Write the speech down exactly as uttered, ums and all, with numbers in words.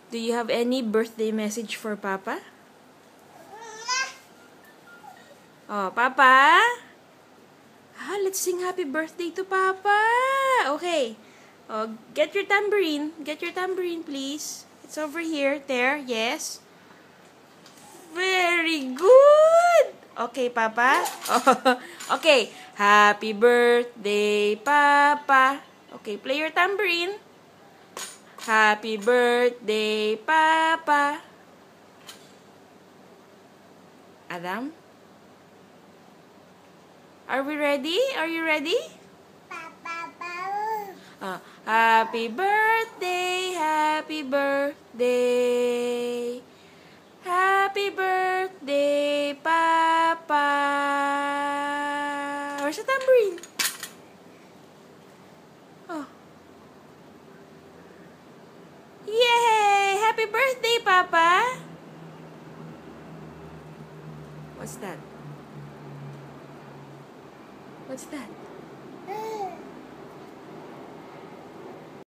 Do you have any birthday message for Papa? Oh, Papa? Ah, let's sing happy birthday to Papa. Okay. Oh, get your tambourine. Get your tambourine, please. It's over here. There. Yes. Very good. Okay, Papa. Okay. Happy birthday, Papa. Okay, play your tambourine. Happy birthday, Papa. Adam? Are we ready? Are you ready? Uh, happy birthday, happy birthday. Happy birthday, Papa. Where's the tambourine? Oh. Yay! Happy birthday, Papa. What's that? What's that?